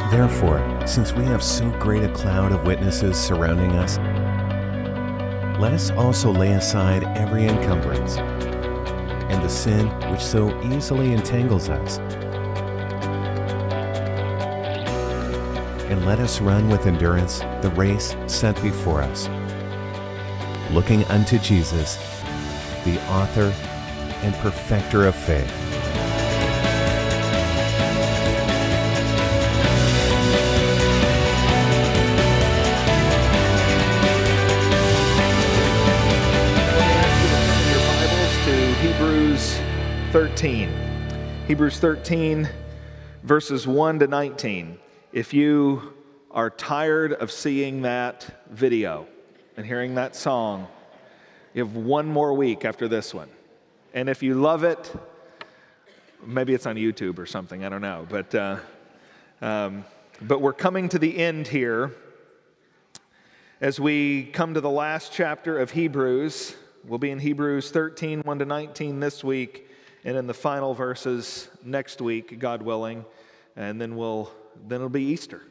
Therefore, since we have so great a cloud of witnesses surrounding us, let us also lay aside every encumbrance and the sin which so easily entangles us. And let us run with endurance the race set before us, looking unto Jesus, the author and perfecter of faith. Hebrews 13. Hebrews 13, verses 1 to 19. If you are tired of seeing that video and hearing that song, you have one more week after this one. And if you love it, maybe it's on YouTube or something, I don't know. But we're coming to the end here as we come to the last chapter of Hebrews. We'll be in Hebrews 13, 1 to 19 this week, and in the final verses next week, God willing, and then it'll be Easter.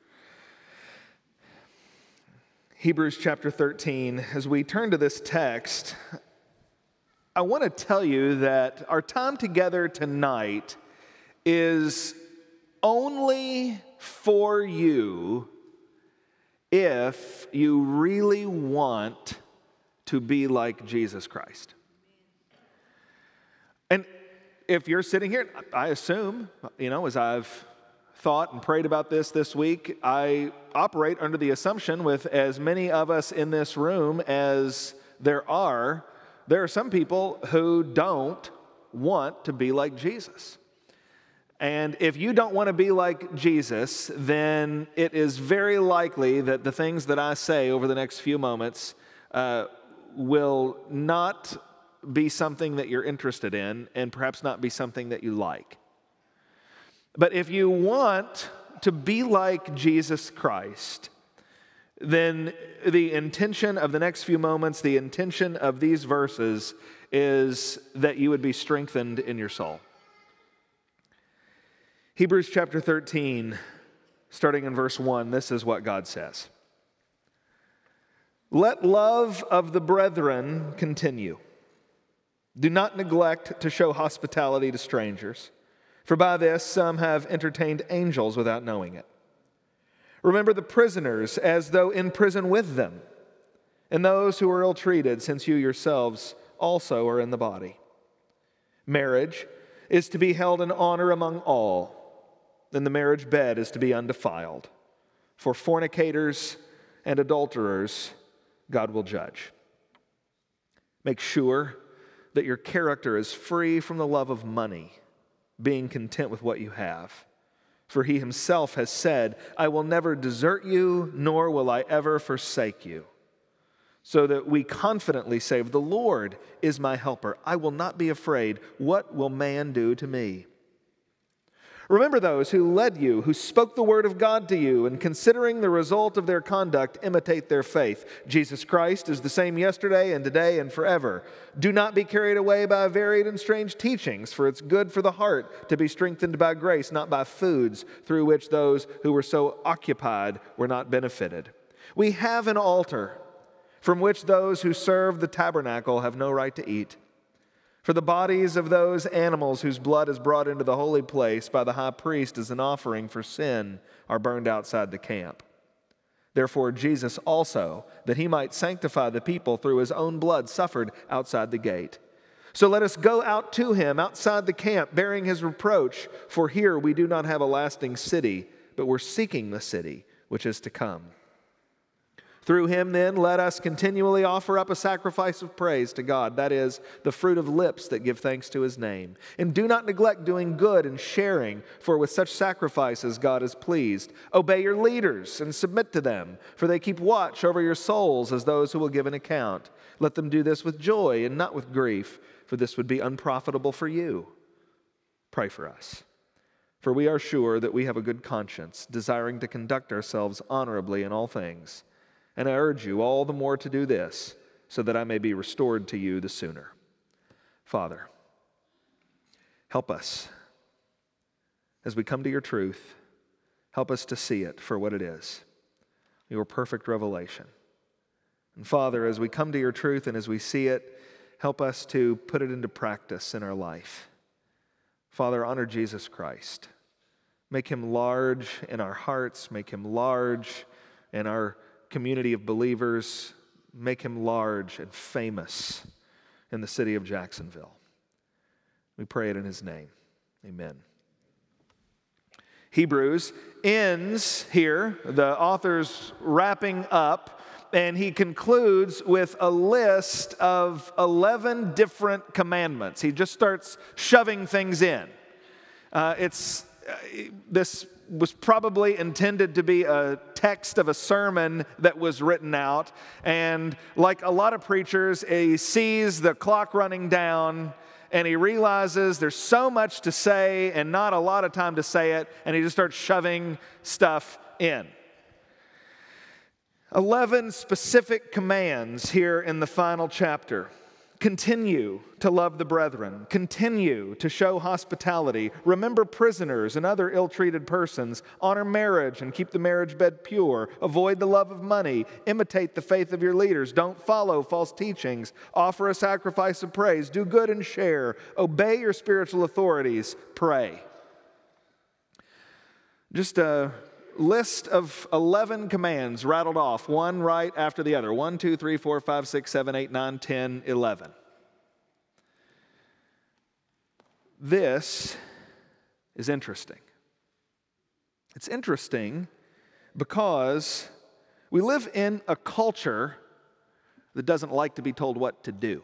Hebrews chapter 13, as we turn to this text, I want to tell you that our time together tonight is only for you if you really want to be like Jesus Christ. And if you're sitting here, I assume, as I've thought and prayed about this week, I operate under the assumption with as many of us in this room as there are some people who don't want to be like Jesus. And if you don't want to be like Jesus, then it is very likely that the things that I say over the next few moments will not be something that you're interested in and perhaps not be something that you like. But if you want to be like Jesus Christ, then the intention of the next few moments, the intention of these verses is that you would be strengthened in your soul. Hebrews chapter 13, starting in verse 1, this is what God says. Let love of the brethren continue. Do not neglect to show hospitality to strangers, for by this some have entertained angels without knowing it. Remember the prisoners as though in prison with them, and those who are ill-treated, since you yourselves also are in the body. Marriage is to be held in honor among all, and the marriage bed is to be undefiled. For fornicators and adulterers God will judge. Make sure that your character is free from the love of money, being content with what you have. For he himself has said, I will never desert you, nor will I ever forsake you. So that we confidently say, the Lord is my helper. I will not be afraid. What will man do to me? Remember those who led you, who spoke the word of God to you, and considering the result of their conduct, imitate their faith. Jesus Christ is the same yesterday and today and forever. Do not be carried away by varied and strange teachings, for it's good for the heart to be strengthened by grace, not by foods through which those who were so occupied were not benefited. We have an altar from which those who serve the tabernacle have no right to eat. For the bodies of those animals whose blood is brought into the holy place by the high priest as an offering for sin are burned outside the camp. Therefore Jesus also, that he might sanctify the people through his own blood, suffered outside the gate. So let us go out to him outside the camp, bearing his reproach. For here we do not have a lasting city, but we're seeking the city which is to come. Through him, then, let us continually offer up a sacrifice of praise to God, that is, the fruit of lips that give thanks to his name. And do not neglect doing good and sharing, for with such sacrifices God is pleased. Obey your leaders and submit to them, for they keep watch over your souls as those who will give an account. Let them do this with joy and not with grief, for this would be unprofitable for you. Pray for us. For we are sure that we have a good conscience, desiring to conduct ourselves honorably in all things. And I urge you all the more to do this, so that I may be restored to you the sooner. Father, help us as we come to your truth. Help us to see it for what it is, your perfect revelation. And Father, as we come to your truth and as we see it, help us to put it into practice in our life. Father, honor Jesus Christ. Make him large in our hearts. Make him large in our community of believers. Make him large and famous in the city of Jacksonville. We pray it in his name. Amen. Hebrews ends here, the author's wrapping up, and he concludes with a list of 11 different commandments. He just starts shoving things in. This was probably intended to be a text of a sermon that was written out. And like a lot of preachers, he sees the clock running down and he realizes there's so much to say and not a lot of time to say it, and he just starts shoving stuff in. 11 specific commands here in the final chapter. Continue to love the brethren. Continue to show hospitality. Remember prisoners and other ill-treated persons. Honor marriage and keep the marriage bed pure. Avoid the love of money. Imitate the faith of your leaders. Don't follow false teachings. Offer a sacrifice of praise. Do good and share. Obey your spiritual authorities. Pray. Just a list of 11 commands rattled off, one right after the other. 1, 2, 3, 4, 5, 6, 7, 8, 9, 10, 11. This is interesting. It's interesting because we live in a culture that doesn't like to be told what to do.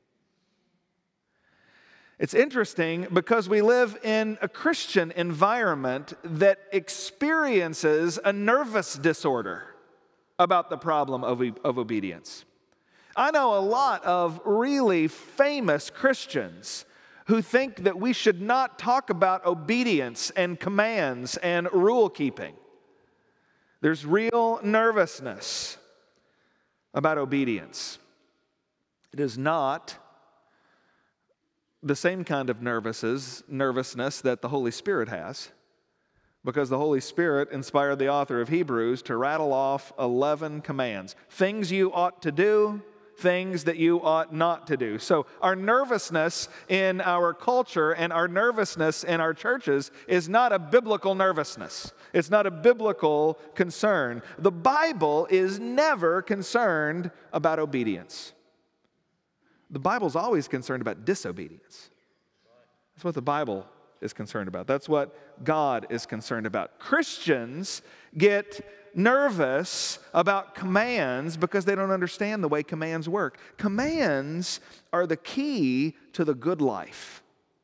It's interesting because we live in a Christian environment that experiences a nervous disorder about the problem of obedience. I know a lot of really famous Christians who think that we should not talk about obedience and commands and rule keeping. There's real nervousness about obedience. It is not the same kind of nervousness that the Holy Spirit has, because the Holy Spirit inspired the author of Hebrews to rattle off 11 commands. Things you ought to do, things that you ought not to do. So our nervousness in our culture and our nervousness in our churches is not a biblical nervousness. It's not a biblical concern. The Bible is never concerned about obedience. The Bible's always concerned about disobedience. That's what the Bible is concerned about. That's what God is concerned about. Christians get nervous about commands because they don't understand the way commands work. Commands are the key to the good life.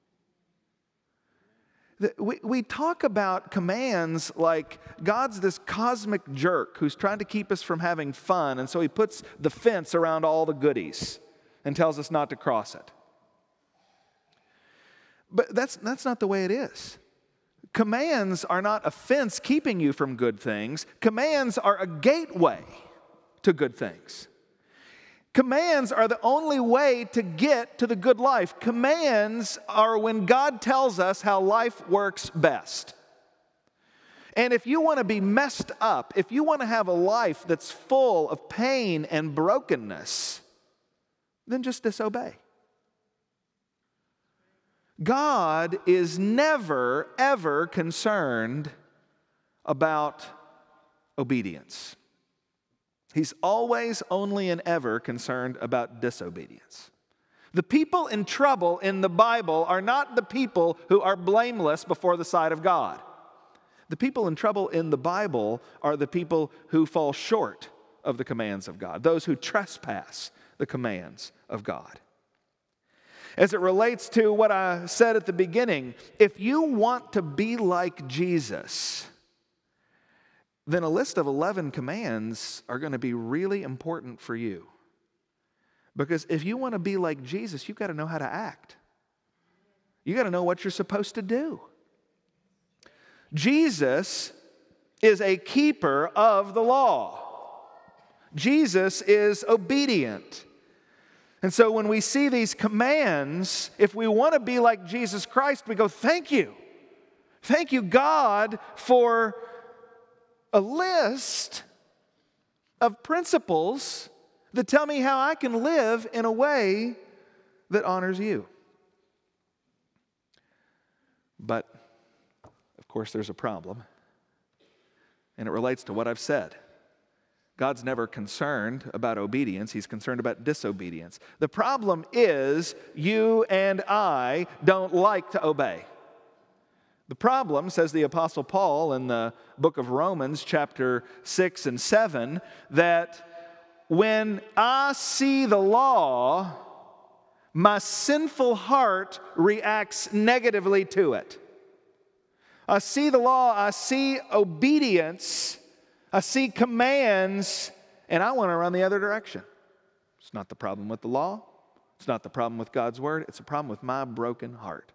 We talk about commands like God's this cosmic jerk who's trying to keep us from having fun, and so he puts the fence around all the goodies and tells us not to cross it. But that's not the way it is. Commands are not a fence keeping you from good things. Commands are a gateway to good things. Commands are the only way to get to the good life. Commands are when God tells us how life works best. And if you want to be messed up, if you want to have a life that's full of pain and brokenness, then just disobey. God is never, ever concerned about obedience. He's always, only, and ever concerned about disobedience. The people in trouble in the Bible are not the people who are blameless before the sight of God. The people in trouble in the Bible are the people who fall short of the commands of God, those who trespass the commands of God. As it relates to what I said at the beginning, if you want to be like Jesus, then a list of 11 commands are going to be really important for you. Because if you want to be like Jesus, you've got to know how to act. You've got to know what you're supposed to do. Jesus is a keeper of the law. Jesus is obedient. And so when we see these commands, if we want to be like Jesus Christ, we go, thank you. Thank you, God, for a list of principles that tell me how I can live in a way that honors you. But, of course, there's a problem, and it relates to what I've said. God's never concerned about obedience. He's concerned about disobedience. The problem is you and I don't like to obey. The problem, says the Apostle Paul in the book of Romans, chapter 6 and 7, that when I see the law, my sinful heart reacts negatively to it. I see the law, I see obedience, I see commands, and I want to run the other direction. It's not the problem with the law. It's not the problem with God's word. It's a problem with my broken heart.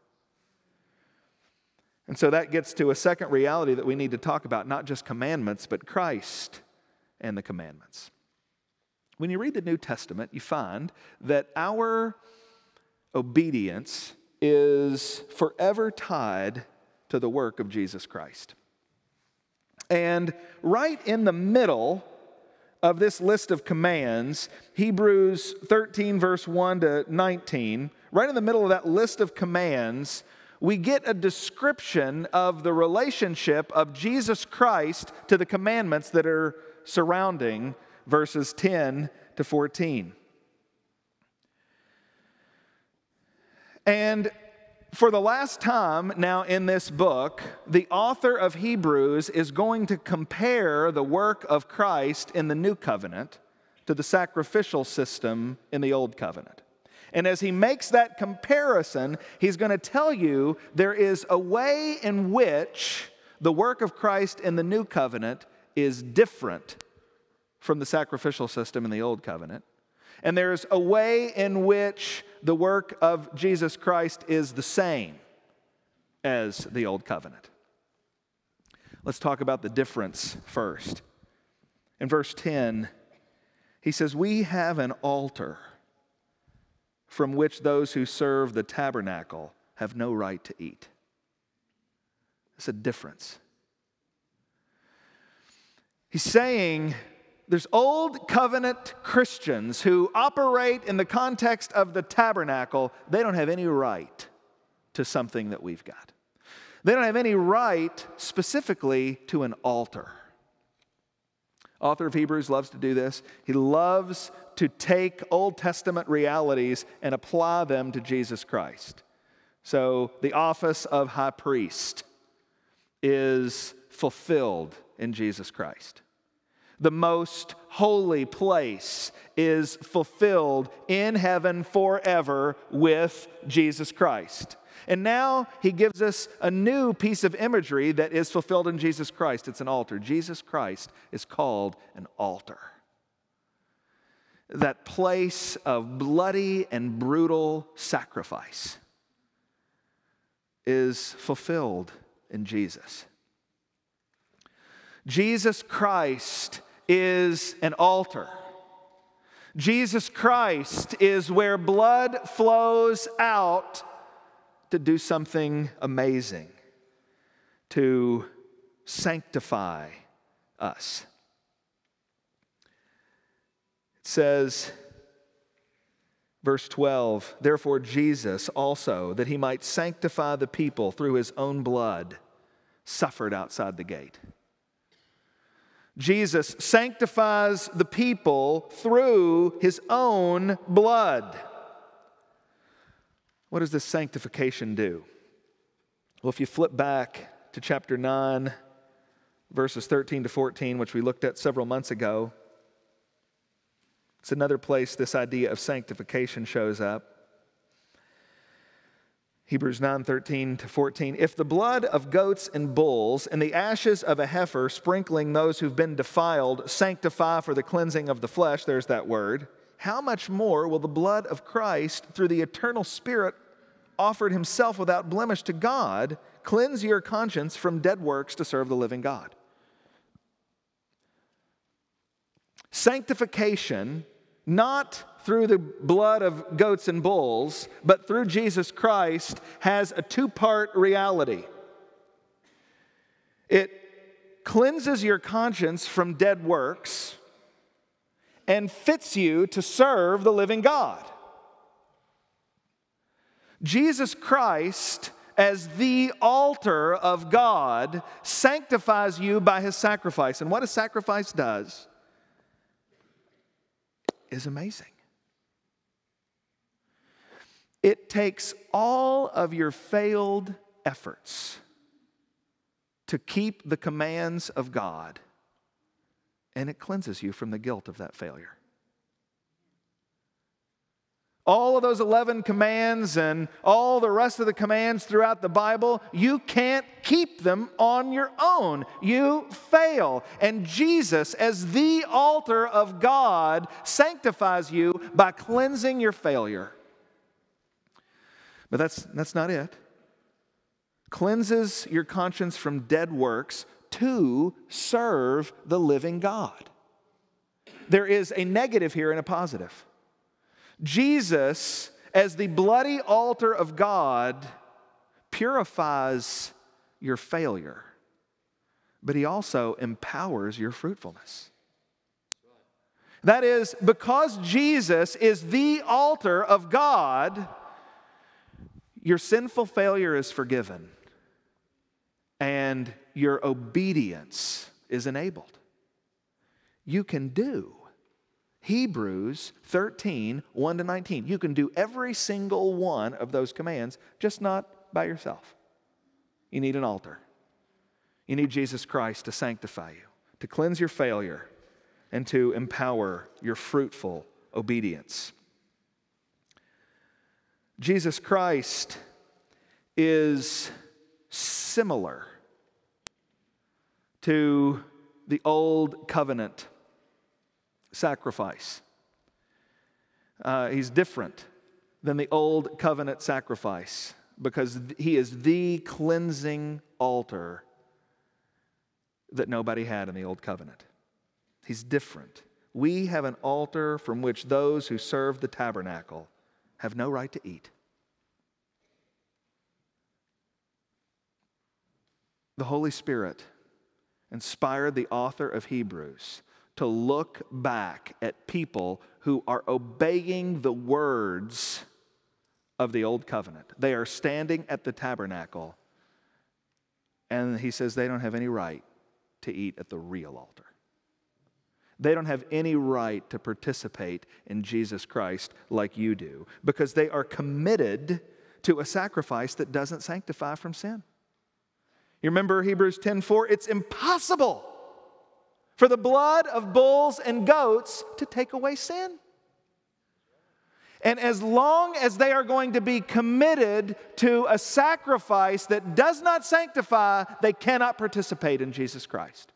And so that gets to a second reality that we need to talk about, not just commandments, but Christ and the commandments. When you read the New Testament, you find that our obedience is forever tied to the work of Jesus Christ. And right in the middle of this list of commands, Hebrews 13, verse 1 to 19, right in the middle of that list of commands, we get a description of the relationship of Jesus Christ to the commandments that are surrounding verses 10 to 14. And for the last time now in this book, the author of Hebrews is going to compare the work of Christ in the New Covenant to the sacrificial system in the Old Covenant. And as he makes that comparison, he's going to tell you there is a way in which the work of Christ in the New Covenant is different from the sacrificial system in the Old Covenant. And there's a way in which the work of Jesus Christ is the same as the Old Covenant. Let's talk about the difference first. In verse 10, he says, "We have an altar from which those who serve the tabernacle have no right to eat." It's a difference. He's saying there's Old Covenant Christians who operate in the context of the tabernacle. They don't have any right to something that we've got. They don't have any right specifically to an altar. Author of Hebrews loves to do this. He loves to take Old Testament realities and apply them to Jesus Christ. So the office of high priest is fulfilled in Jesus Christ. The most holy place is fulfilled in heaven forever with Jesus Christ. And now he gives us a new piece of imagery that is fulfilled in Jesus Christ. It's an altar. Jesus Christ is called an altar. That place of bloody and brutal sacrifice is fulfilled in Jesus. Jesus Christ is an altar. Jesus Christ is where blood flows out to do something amazing, to sanctify us. It says, verse 12, "Therefore Jesus also, that he might sanctify the people through his own blood, suffered outside the gate." Jesus sanctifies the people through his own blood. What does this sanctification do? Well, if you flip back to chapter 9, verses 13 to 14, which we looked at several months ago, it's another place this idea of sanctification shows up. Hebrews 9, 13 to 14. "If the blood of goats and bulls and the ashes of a heifer sprinkling those who've been defiled sanctify for the cleansing of the flesh," there's that word, "how much more will the blood of Christ, through the eternal Spirit offered himself without blemish to God, cleanse your conscience from dead works to serve the living God?" Sanctification, not through the blood of goats and bulls, but through Jesus Christ, has a two-part reality. It cleanses your conscience from dead works and fits you to serve the living God. Jesus Christ, as the altar of God, sanctifies you by his sacrifice. And what a sacrifice does is amazing. It takes all of your failed efforts to keep the commands of God, and it cleanses you from the guilt of that failure. All of those 11 commands and all the rest of the commands throughout the Bible, you can't keep them on your own. You fail. And Jesus, as the altar of God, sanctifies you by cleansing your failure. But that's not it. Cleanses your conscience from dead works to serve the living God. There is a negative here and a positive. Jesus, as the bloody altar of God, purifies your failure, but he also empowers your fruitfulness. That is, because Jesus is the altar of God, your sinful failure is forgiven, and your obedience is enabled. You can do Hebrews 13, 1-19. You can do every single one of those commands, just not by yourself. You need an altar. You need Jesus Christ to sanctify you, to cleanse your failure, and to empower your fruitful obedience. Jesus Christ is similar to the old covenant sacrifice. He's different than the old covenant sacrifice because he is the cleansing altar that nobody had in the old covenant. He's different. We have an altar from which those who serve the tabernacle have no right to eat. The Holy Spirit inspired the author of Hebrews to look back at people who are obeying the words of the old covenant. They are standing at the tabernacle, and he says they don't have any right to eat at the real altar. They don't have any right to participate in Jesus Christ like you do, because they are committed to a sacrifice that doesn't sanctify from sin. You remember Hebrews 10:4? It's impossible for the blood of bulls and goats to take away sin. And as long as they are going to be committed to a sacrifice that does not sanctify, they cannot participate in Jesus Christ.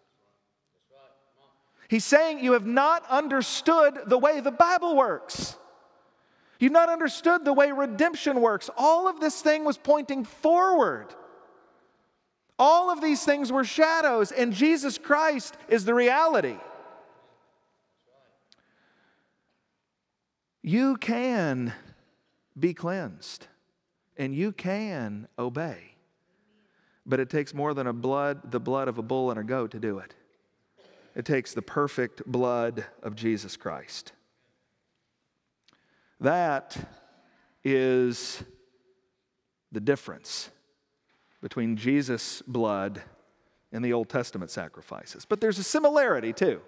He's saying you have not understood the way the Bible works. You've not understood the way redemption works. All of this thing was pointing forward. All of these things were shadows, and Jesus Christ is the reality. You can be cleansed, and you can obey. But it takes more than the blood of a bull and a goat to do it. It takes the perfect blood of Jesus Christ. That is the difference between Jesus' blood and the Old Testament sacrifices. But there's a similarity too.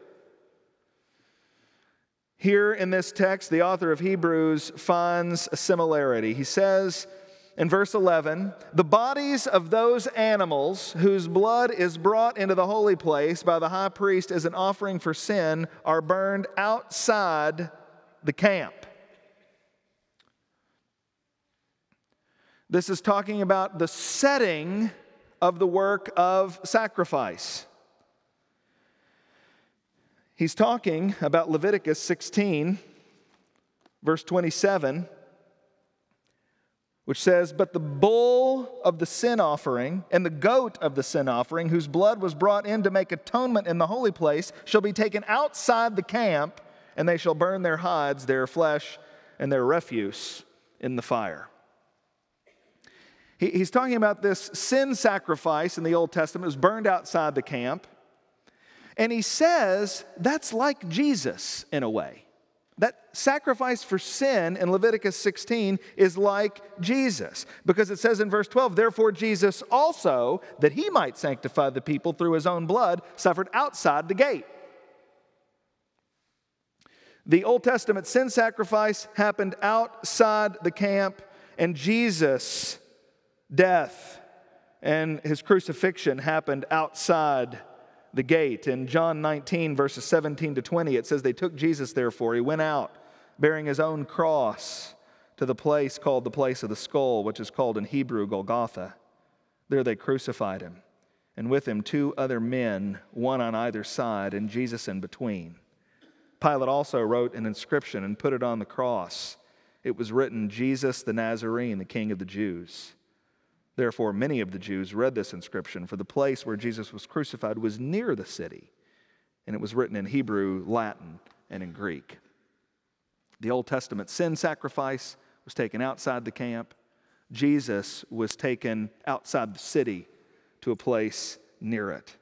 Here in this text, the author of Hebrews finds a similarity. He says in verse 11, "The bodies of those animals whose blood is brought into the holy place by the high priest as an offering for sin are burned outside the camp." This is talking about the setting of the work of sacrifice. He's talking about Leviticus 16, verse 27, which says, "But the bull of the sin offering and the goat of the sin offering, whose blood was brought in to make atonement in the holy place, shall be taken outside the camp, and they shall burn their hides, their flesh, and their refuse in the fire." He's talking about this sin sacrifice in the Old Testament. It was burned outside the camp. And he says that's like Jesus in a way. That sacrifice for sin in Leviticus 16 is like Jesus. Because it says in verse 12, therefore Jesus also, that he might sanctify the people through his own blood, suffered outside the gate. The Old Testament sin sacrifice happened outside the camp, and Jesus' death and his crucifixion happened outside the gate. In John 19, verses 17 to 20, it says, they took Jesus, therefore. He went out, bearing his own cross, to the place called the place of the skull, which is called in Hebrew Golgotha. There they crucified him, and with him 2 other men, one on either side, and Jesus in between. Pilate also wrote an inscription and put it on the cross. It was written, Jesus the Nazarene, the King of the Jews. Therefore, many of the Jews read this inscription, for the place where Jesus was crucified was near the city, and it was written in Hebrew, Latin, and in Greek. The Old Testament sin sacrifice was taken outside the camp. Jesus was taken outside the city to a place near it.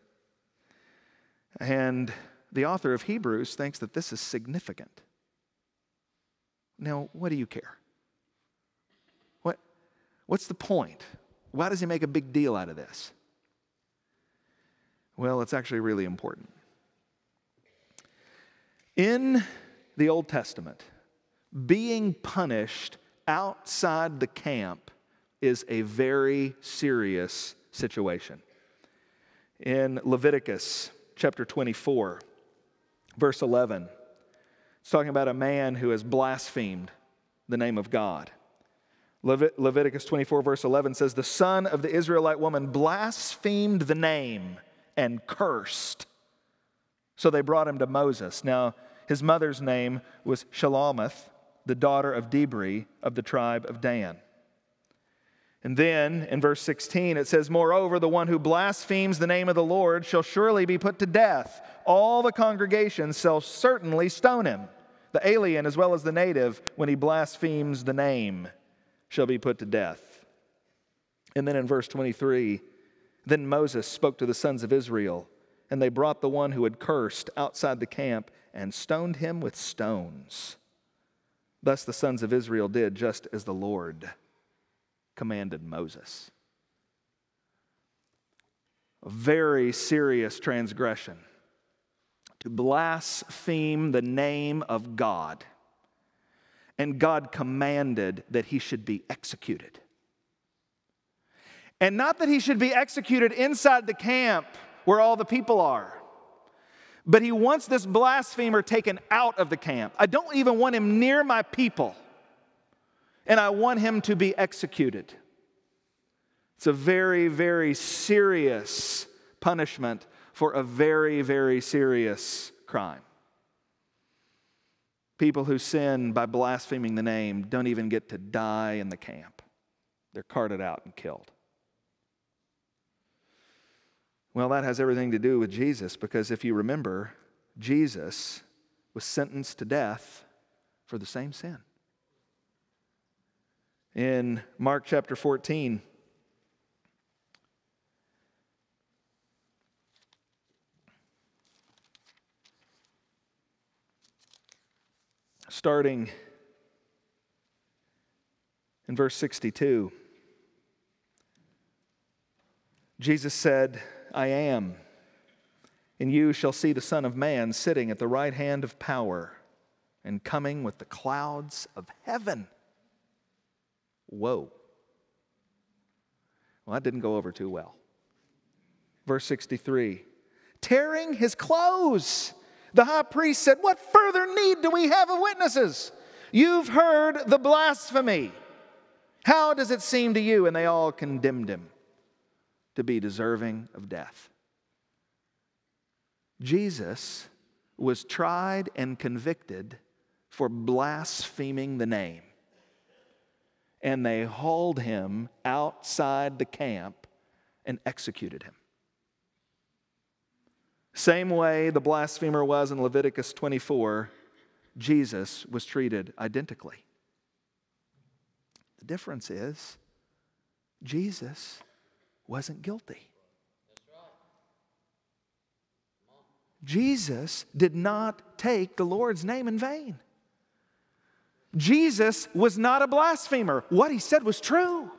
And the author of Hebrews thinks that this is significant. Now, what do you care? What's the point? Why does he make a big deal out of this? Well, it's actually really important. In the Old Testament, being punished outside the camp is a very serious situation. In Leviticus chapter 24, verse 11, it's talking about a man who has blasphemed the name of God. Leviticus 24, verse 11 says, the son of the Israelite woman blasphemed the name and cursed. So they brought him to Moses. Now, his mother's name was Shelomoth, the daughter of Dibri of the tribe of Dan. And then in verse 16 it says, moreover, the one who blasphemes the name of the Lord shall surely be put to death. All the congregation shall certainly stone him. The alien as well as the native, when he blasphemes the name, shall be put to death. And then in verse 23, then Moses spoke to the sons of Israel, and they brought the one who had cursed outside the camp and stoned him with stones. Thus the sons of Israel did just as the Lord commanded Moses. A very serious transgression. To blaspheme the name of God. And God commanded that he should be executed. And not that he should be executed inside the camp where all the people are. But he wants this blasphemer taken out of the camp. I don't even want him near my people. And I want him to be executed. It's a very, very serious punishment for a very, very serious crime. People who sin by blaspheming the name don't even get to die in the camp. They're carted out and killed. Well, that has everything to do with Jesus, because if you remember, Jesus was sentenced to death for the same sin. In Mark chapter 14, starting in verse 62, Jesus said, I am, and you shall see the Son of Man sitting at the right hand of power and coming with the clouds of heaven. Whoa. Well, that didn't go over too well. Verse 63, tearing his clothes. The high priest said, what further need do we have of witnesses? You've heard the blasphemy. How does it seem to you? And they all condemned him to be deserving of death. Jesus was tried and convicted for blaspheming the name. And they hauled him outside the camp and executed him. Same way the blasphemer was in Leviticus 24, Jesus was treated identically. The difference is, Jesus wasn't guilty. Jesus did not take the Lord's name in vain. Jesus was not a blasphemer. What he said was true.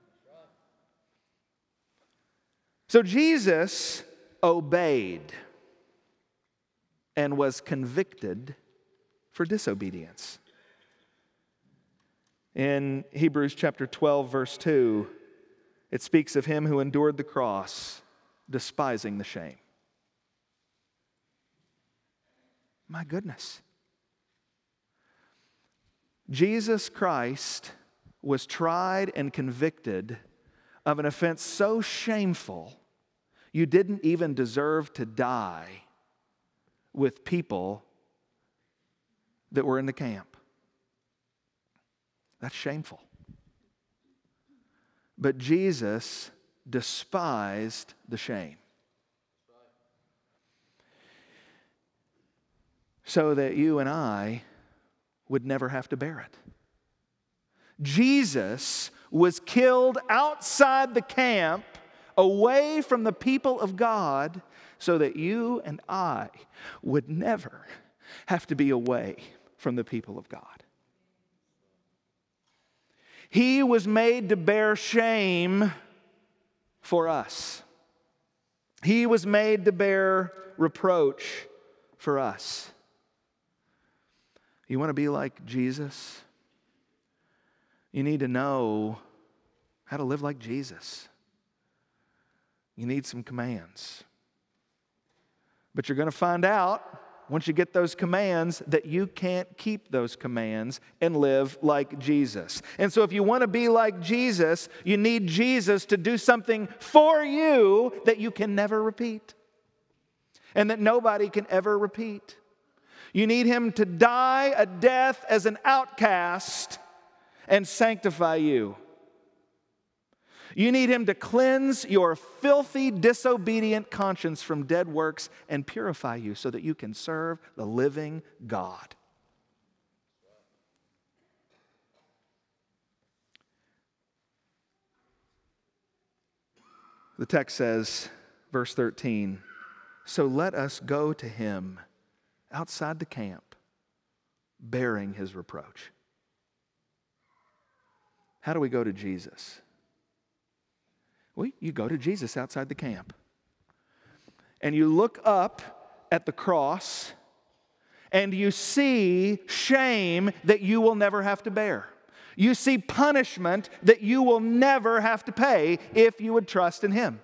So Jesus obeyed and was convicted for disobedience. In Hebrews chapter 12, verse 2, it speaks of him who endured the cross, despising the shame. My goodness. Jesus Christ was tried and convicted of an offense so shameful, you didn't even deserve to die with people that were in the camp. That's shameful. But Jesus despised the shame, so that you and I would never have to bear it. Jesus was killed outside the camp, away from the people of God, so that you and I would never have to be away from the people of God. He was made to bear shame for us. He was made to bear reproach for us. You want to be like Jesus? You need to know how to live like Jesus. You need some commands. But you're going to find out, once you get those commands, that you can't keep those commands and live like Jesus. And so if you want to be like Jesus, you need Jesus to do something for you that you can never repeat and that nobody can ever repeat. You need Him to die a death as an outcast and sanctify you. You need Him to cleanse your filthy, disobedient conscience from dead works and purify you so that you can serve the living God. The text says, verse 13, so let us go to Him outside the camp, bearing His reproach. How do we go to Jesus? Well, you go to Jesus outside the camp. And you look up at the cross and you see shame that you will never have to bear. You see punishment that you will never have to pay if you would trust in Him.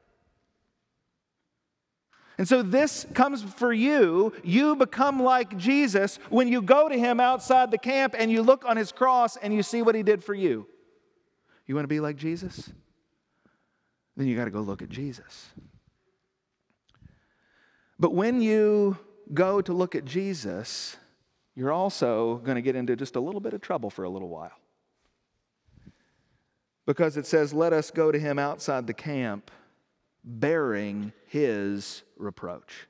And so this comes for you. You become like Jesus when you go to Him outside the camp and you look on His cross and you see what He did for you. You want to be like Jesus? Then you got to go look at Jesus. But when you go to look at Jesus, you're also going to get into just a little bit of trouble for a little while. Because it says, let us go to Him outside the camp, bearing His reproach.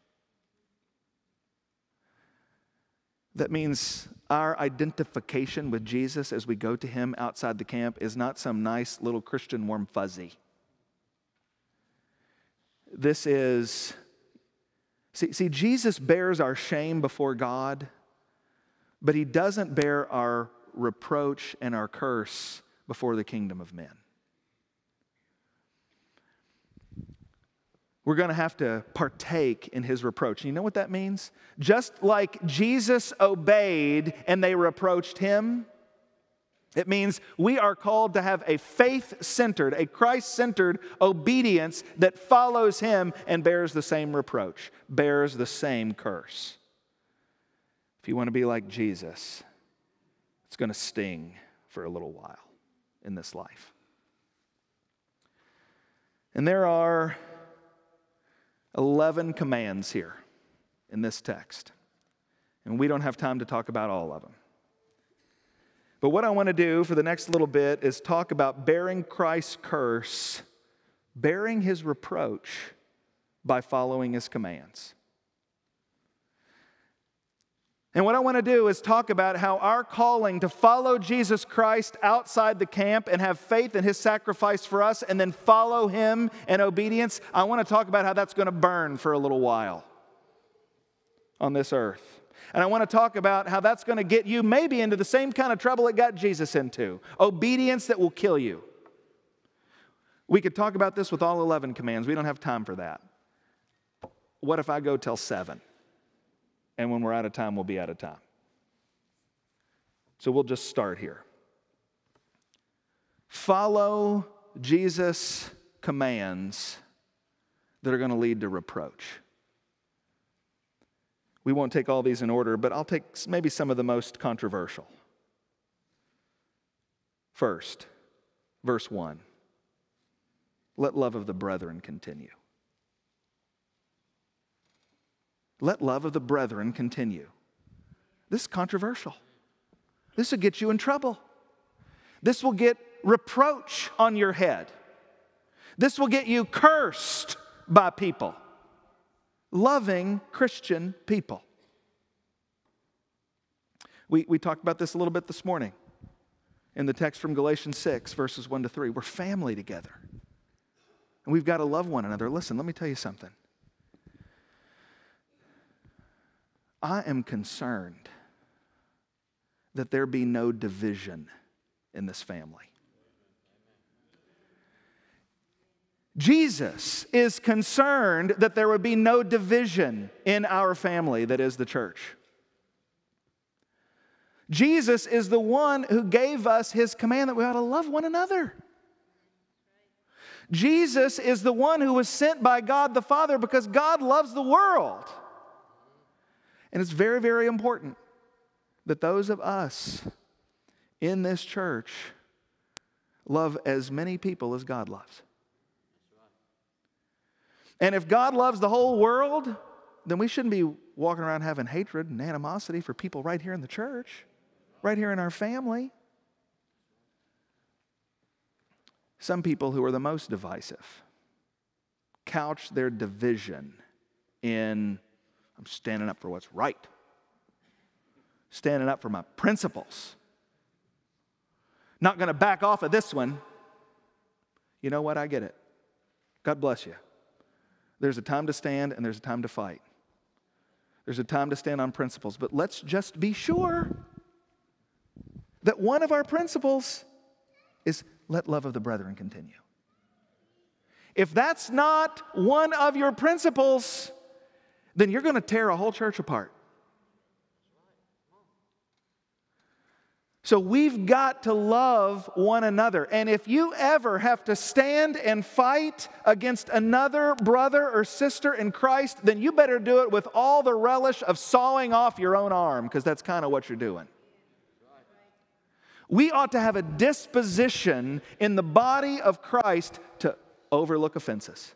That means our identification with Jesus as we go to Him outside the camp is not some nice little Christian warm fuzzy. This is, see, Jesus bears our shame before God, but He doesn't bear our reproach and our curse before the kingdom of men. We're going to have to partake in His reproach. And you know what that means? Just like Jesus obeyed and they reproached Him, it means we are called to have a faith-centered, a Christ-centered obedience that follows Him and bears the same reproach, bears the same curse. If you want to be like Jesus, it's going to sting for a little while in this life. And there are 11 commands here in this text. And we don't have time to talk about all of them. But what I want to do for the next little bit is talk about bearing Christ's curse, bearing His reproach by following His commands. And what I want to do is talk about how our calling to follow Jesus Christ outside the camp and have faith in His sacrifice for us and then follow Him in obedience, I want to talk about how that's going to burn for a little while. on this earth. And I want to talk about how that's going to get you maybe into the same kind of trouble it got Jesus into. Obedience that will kill you. We could talk about this with all 11 commands. We don't have time for that. What if I go till 7? And when we're out of time, we'll be out of time. So we'll just start here. Follow Jesus' commands that are going to lead to reproach. We won't take all these in order, but I'll take maybe some of the most controversial. First, verse 1. Let love of the brethren continue. Let love of the brethren continue. This is controversial. This will get you in trouble. This will get reproach on your head. This will get you cursed by people. Loving Christian people. We talked about this a little bit this morning in the text from Galatians 6, verses 1 to 3. We're family together. And we've got to love one another. Listen, let me tell you something. I am concerned that there be no division in this family. Jesus is concerned that there would be no division in our family, that is the church. Jesus is the one who gave us his command that we ought to love one another. Jesus is the one who was sent by God the Father because God loves the world. And it's very, very important that those of us in this church love as many people as God loves. And if God loves the whole world, then we shouldn't be walking around having hatred and animosity for people right here in the church, right here in our family. Some people who are the most divisive couch their division in, I'm standing up for what's right, standing up for my principles, not going to back off of this one. You know what? I get it. God bless you. There's a time to stand and there's a time to fight. There's a time to stand on principles. But let's just be sure that one of our principles is let love of the brethren continue. If that's not one of your principles, then you're going to tear a whole church apart. So we've got to love one another. And if you ever have to stand and fight against another brother or sister in Christ, then you better do it with all the relish of sawing off your own arm, because that's kind of what you're doing. We ought to have a disposition in the body of Christ to overlook offenses.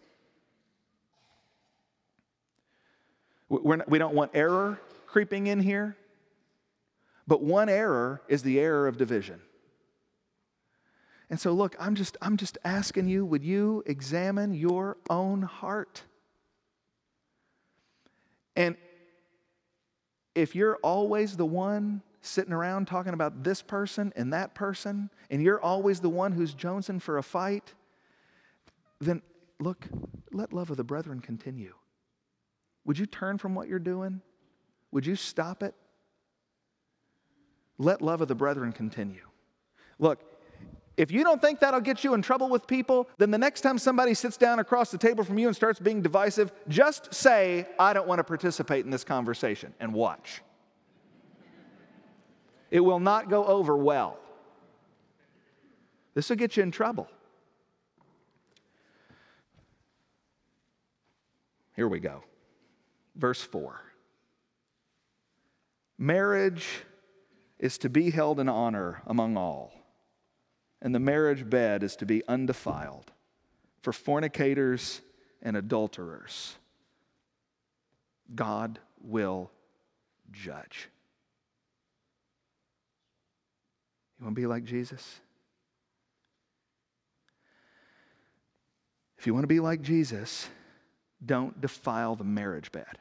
We don't want error creeping in here. But one error is the error of division. And so look, I'm just asking you, would you examine your own heart? And if you're always the one sitting around talking about this person and that person, and you're always the one who's jonesing for a fight, then look, let love of the brethren continue. Would you turn from what you're doing? Would you stop it? Let love of the brethren continue. Look, if you don't think that'll get you in trouble with people, then the next time somebody sits down across the table from you and starts being divisive, just say, I don't want to participate in this conversation, and watch. It will not go over well. This will get you in trouble. Here we go. Verse 4. Marriage is to be held in honor among all, and the marriage bed is to be undefiled for fornicators and adulterers. God will judge. You want to be like Jesus? If you want to be like Jesus, don't defile the marriage bed.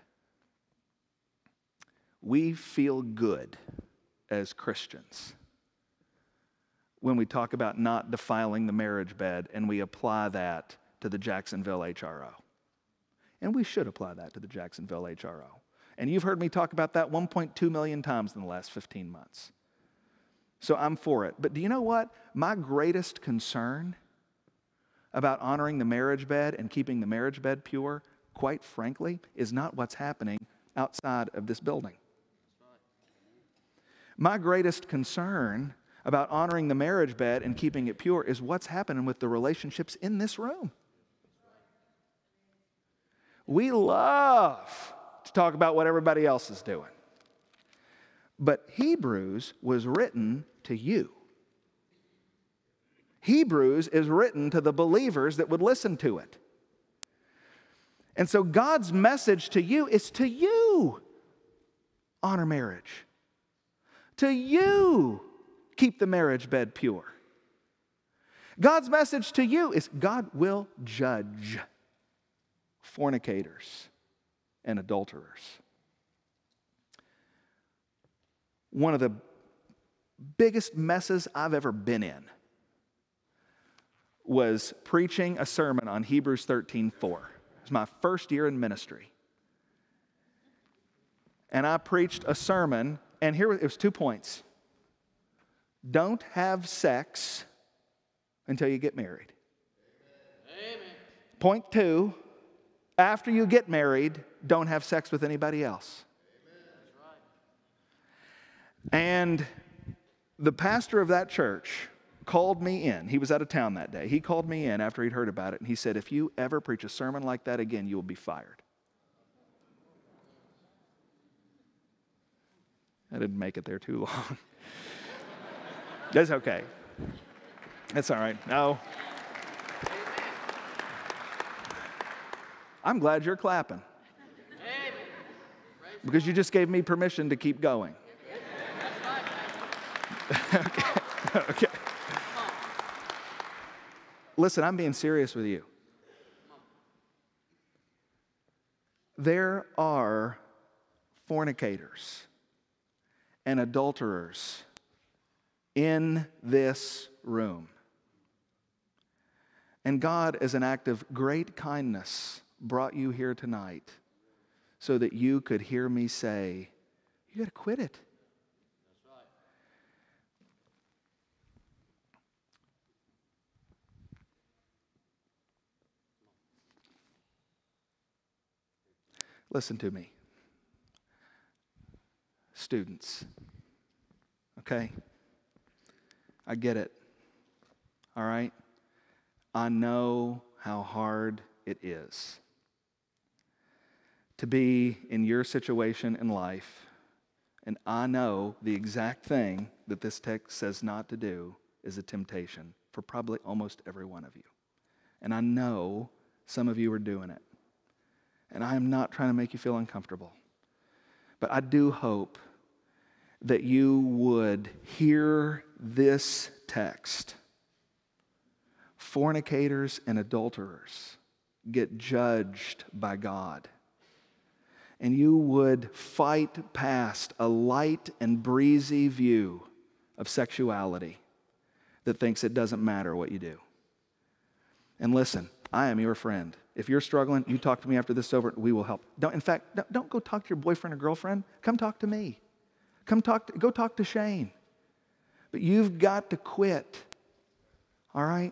We feel good as Christians when we talk about not defiling the marriage bed, and we apply that to the Jacksonville HRO. And we should apply that to the Jacksonville HRO. And you've heard me talk about that 1.2 million times in the last 15 months. So I'm for it. But do you know what? My greatest concern about honoring the marriage bed and keeping the marriage bed pure, quite frankly, is not what's happening outside of this building. My greatest concern about honoring the marriage bed and keeping it pure is what's happening with the relationships in this room. We love to talk about what everybody else is doing. But Hebrews was written to you. Hebrews is written to the believers that would listen to it. And so God's message to you is to you, honor marriage. To you, keep the marriage bed pure. God's message to you is God will judge fornicators and adulterers. One of the biggest messes I've ever been in was preaching a sermon on Hebrews 13:4. It was my first year in ministry. And I preached a sermon, and it was 2 points. Don't have sex until you get married. Amen. Point 2, after you get married, don't have sex with anybody else. And the pastor of that church called me in. He was out of town that day. He called me in after he'd heard about it, and he said, if you ever preach a sermon like that again, you will be fired. I didn't make it there too long. That's okay. That's all right. No. I'm glad you're clapping. Because you just gave me permission to keep going. Okay. Listen, I'm being serious with you. There are fornicators and adulterers in this room. And God, as an act of great kindness, brought you here tonight so that you could hear me say, you got to quit it. Listen to me. Students, okay? I get it, all right? I know how hard it is to be in your situation in life, and I know the exact thing that this text says not to do is a temptation for probably almost every one of you. And I know some of you are doing it. And I am not trying to make you feel uncomfortable. But I do hope that you would hear this text. Fornicators and adulterers get judged by God. And you would fight past a light and breezy view of sexuality that thinks it doesn't matter what you do. And listen, I am your friend. If you're struggling, you talk to me after this is over. We will help. Don't go talk to your boyfriend or girlfriend. Come talk to me. Go talk to Shane. But you've got to quit. All right?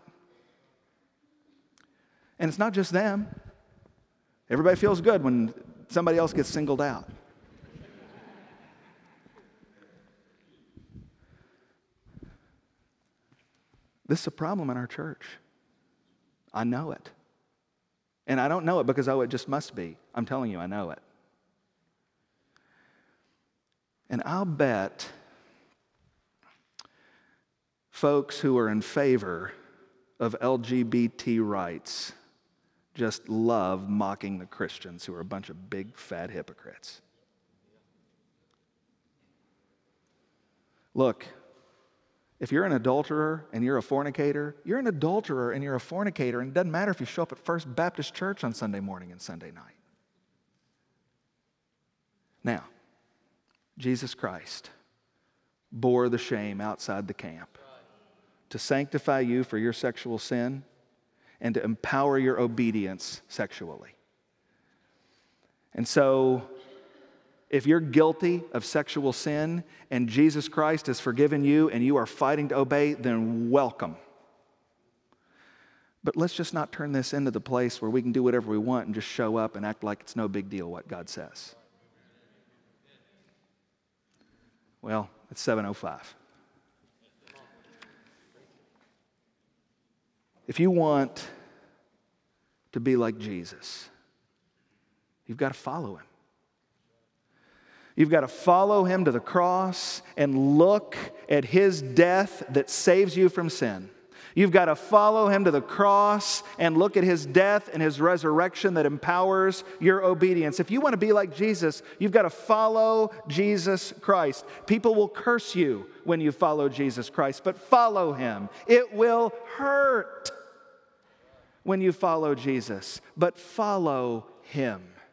And it's not just them. Everybody feels good when somebody else gets singled out. This is a problem in our church. I know it. And I don't know it because, it just must be. I'm telling you, I know it. And I'll bet folks who are in favor of LGBT rights just love mocking the Christians who are a bunch of big, fat hypocrites. Look, if you're an adulterer and you're a fornicator, you're an adulterer and you're a fornicator, and it doesn't matter if you show up at First Baptist Church on Sunday morning and Sunday night. Now, Jesus Christ bore the shame outside the camp to sanctify you for your sexual sin and to empower your obedience sexually. And so, If you're guilty of sexual sin and Jesus Christ has forgiven you and you are fighting to obey, then welcome. But let's just not turn this into the place where we can do whatever we want and just show up and act like it's no big deal what God says. Well, it's 7:05. If you want to be like Jesus, you've got to follow him. You've got to follow him to the cross and look at his death that saves you from sin. You've got to follow him to the cross and look at his death and his resurrection that empowers your obedience. If you want to be like Jesus, you've got to follow Jesus Christ. People will curse you when you follow Jesus Christ, but follow him. It will hurt when you follow Jesus, but follow him.